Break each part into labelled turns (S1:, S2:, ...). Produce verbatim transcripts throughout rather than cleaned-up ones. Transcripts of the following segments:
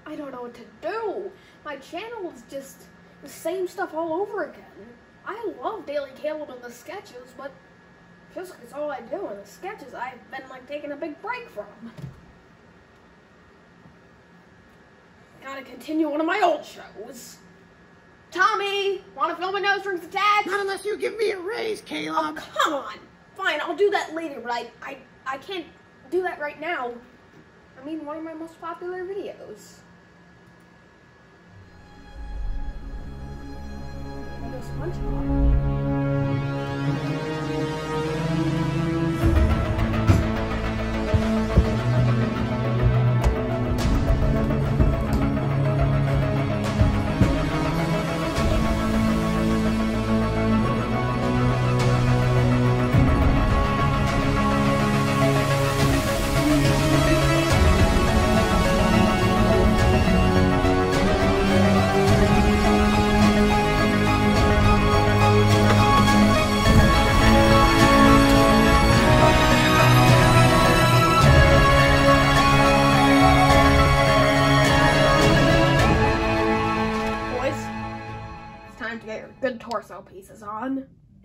S1: I don't know what to do. My channel is just the same stuff all over again. I love Daily Caleb and the sketches, but just like it's all I do in the sketches, I've been like taking a big break from. Gotta continue one of my old shows. Tommy, wanna film a No Strings Attached?
S2: Not unless you give me a raise, Caleb.
S1: Oh, come on. Fine, I'll do that later, but I, I, I can't do that right now. I mean, one of my most popular videos. Lego SpongeBob. Time to get your good torso pieces on.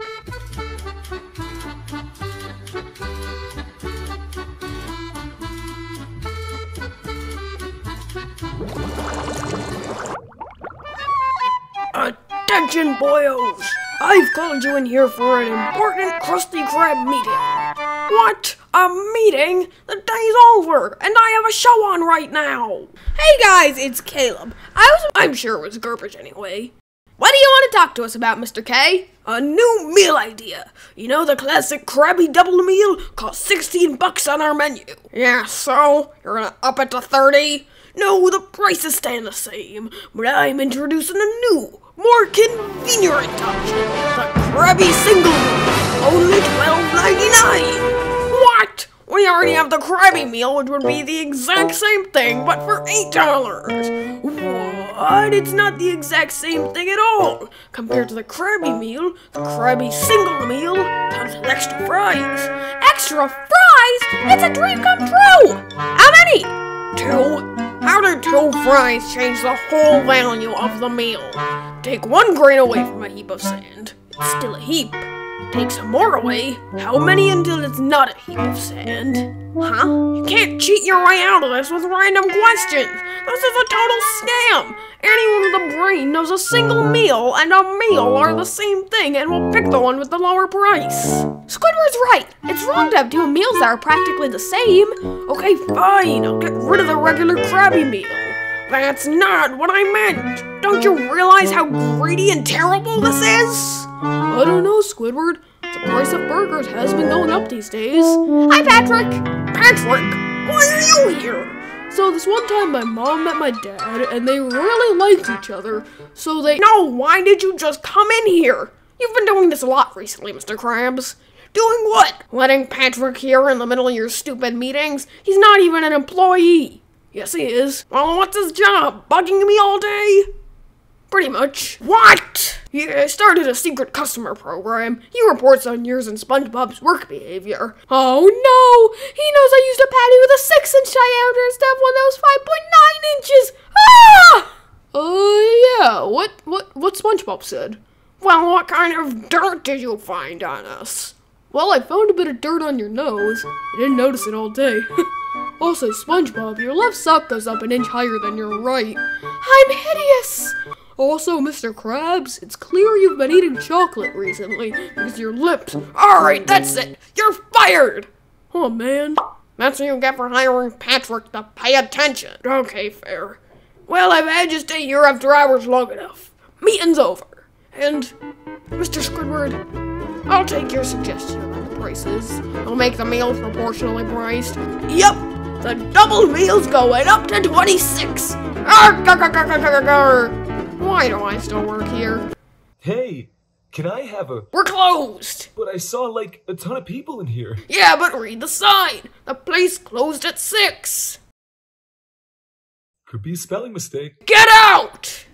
S3: Attention, boyos! I've called you in here for an important Krusty Krab meeting. What? A meeting? The day's over, and I have a show on right now. Hey guys, it's Caleb. I was- I'm sure it was garbage anyway. What do you want to talk to us about, Mister K? A new meal idea. You know the classic Krabby double meal? Costs sixteen bucks on our menu. Yeah, so? You're gonna up it to thirty? No, the prices staying the same, but I'm introducing a new, more convenient option. The Krabby single meal. Only twelve ninety-nine. What? We already have the Krabby meal, which would be the exact same thing, but for eight dollars. What? It's not the exact same thing at all. Compared to the Krabby meal, the Krabby single meal comes with extra fries. Extra fries? It's a dream come true! How many? Two? How do two fries change the whole value of the meal? Take one grain away from a heap of sand. It's still a heap. Take some more away. How many until it's not a heap of sand? Huh? You can't cheat your way out of this with random questions. This is a total scam. Anyone with a brain knows a single meal and a meal are the same thing and will pick the one with the lower price. Squidward's right. It's wrong to have two meals that are practically the same. Okay, fine. I'll get rid of the regular Krabby meal. That's not what I meant. Don't you realize how greedy and terrible this is? I don't know, Squidward. The price of burgers has been going up these days. Hi, Patrick. Patrick, why are you here? So this one time my mom met my dad and they really liked each other. So they- No, why did you just come in here? You've been doing this a lot recently, Mister Krabs. Doing what? Letting Patrick here in the middle of your stupid meetings? He's not even an employee. Yes, he is. Well, what's his job? Bugging me all day? Pretty much. What? Yeah, I started a secret customer program. He reports on yours and SpongeBob's work behavior. Oh no! He knows I used a patty with a six inch diameter instead of one that was five point nine inches! Ah! Oh uh, yeah, what, what, what SpongeBob said? Well, what kind of dirt did you find on us? Well, I found a bit of dirt on your nose. I didn't notice it all day. Also, SpongeBob, your left sock goes up an inch higher than your right. I'm hideous! Also, Mister Krabs, it's clear you've been eating chocolate recently because your lips- Alright, that's it! You're fired! Oh man, that's what you get for hiring Patrick to pay attention. Okay, fair. Well, I've had you stay here after hours long enough. Meeting's over. And, Mister Squidward, I'll take your suggestion about the prices. I'll make the meals proportionally priced. Yep, the double meal's going up to twenty-six. Arr, gar, gar, gar, gar, gar, gar. Why do I still work here?
S4: Hey, can I have a-
S3: We're closed!
S4: But I saw, like, a ton of people in here.
S3: Yeah, but read the sign. The place closed at six.
S4: Could be a spelling mistake.
S3: Get out!